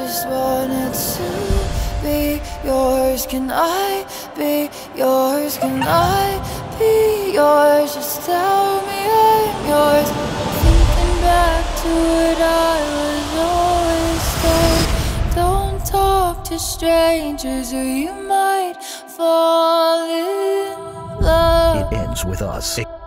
just wanted to be yours. Can I be yours? Can I be yours? Just tell me I'm yours. Thinking back to what I was always told. Don't talk to strangers or you might fall in love. It ends with us.